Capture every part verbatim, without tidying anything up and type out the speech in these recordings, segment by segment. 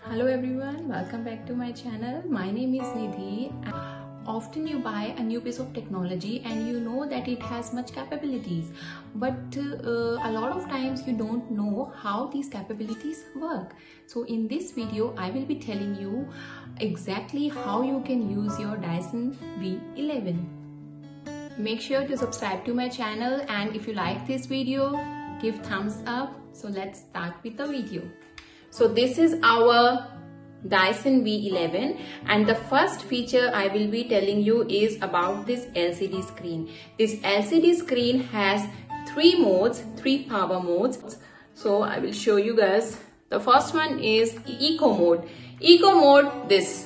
Hello everyone, welcome back to my channel. My name is Nidhi. Often you buy a new piece of technology and you know that it has much capabilities, but uh, a lot of times you don't know how these capabilities work. So in this video I will be telling you exactly how you can use your Dyson V eleven. Make sure to subscribe to my channel, and if you like this video, give thumbs up. So let's start with the video. So this is our Dyson V eleven, and the first feature I will be telling you is about this L C D screen. This L C D screen has three modes, three power modes. So I will show you guys. The first one is Eco mode. Eco mode, this.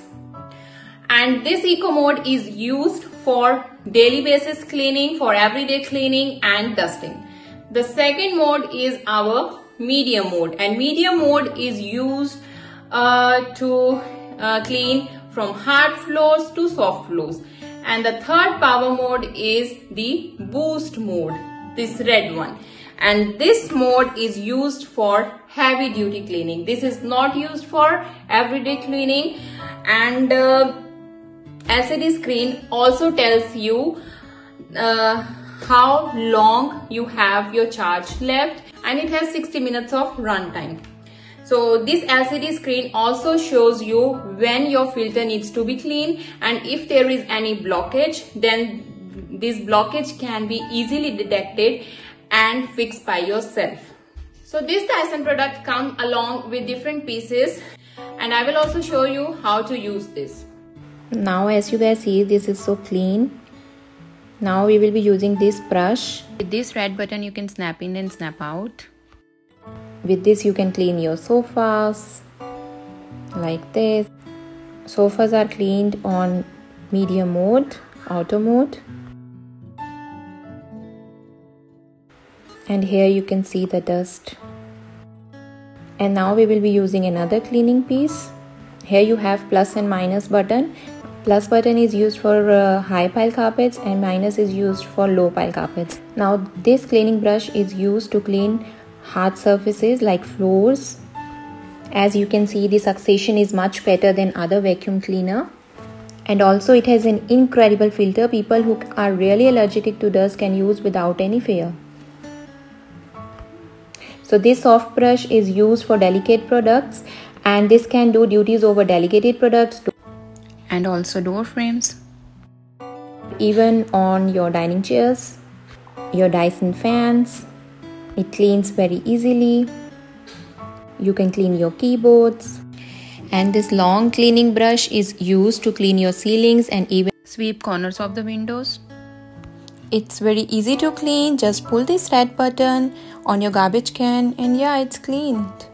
And this Eco mode is used for daily basis cleaning, for everyday cleaning and dusting. The second mode is our medium mode, and medium mode is used uh, to uh, clean from hard floors to soft floors. And the third power mode is the boost mode, this red one, and this mode is used for heavy duty cleaning. This is not used for everyday cleaning. And uh, L C D screen also tells you uh, how long you have your charge left, and it has sixty minutes of runtime. So this L C D screen also shows you when your filter needs to be cleaned, and if there is any blockage, then this blockage can be easily detected and fixed by yourself. So this Dyson product comes along with different pieces, and I will also show you how to use this. Now as you guys see, this is so clean. Now we will be using this brush. With this red button you can snap in and snap out. With this you can clean your sofas like this. Sofas are cleaned on medium mode, auto mode. And here you can see the dust. And now we will be using another cleaning piece. Here you have plus and minus button. Plus button is used for uh, high pile carpets and minus is used for low pile carpets. Now this cleaning brush is used to clean hard surfaces like floors. As you can see, the suction is much better than other vacuum cleaner. And also it has an incredible filter. People who are really allergic to dust can use without any fear. So this soft brush is used for delicate products, and this can do duties over delicate products and also door frames, even on your dining chairs, your Dyson fans. It cleans very easily. You can clean your keyboards. And this long cleaning brush is used to clean your ceilings and even sweep corners of the windows. It's very easy to clean. Just pull this red button on your garbage can and yeah, it's cleaned.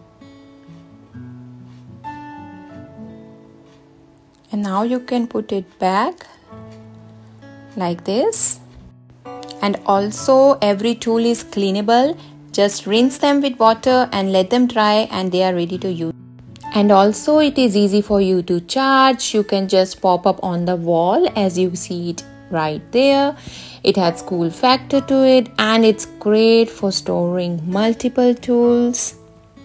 And now you can put it back like this. And also every tool is cleanable. Just rinse them with water and let them dry, and they are ready to use. And also it is easy for you to charge. You can just pop up on the wall as you see it right there. It has cool factor to it, and it's great for storing multiple tools.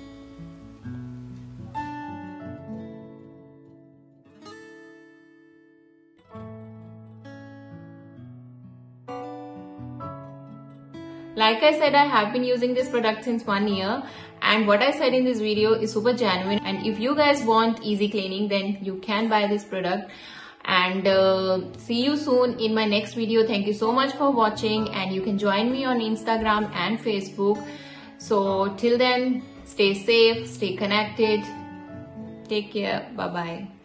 Like I said, I have been using this product since one year, and what I said in this video is super genuine. And if you guys want easy cleaning, then you can buy this product. And uh, see you soon in my next video. Thank you so much for watching, and you can join me on Instagram and Facebook. So till then, stay safe, stay connected. Take care. Bye bye.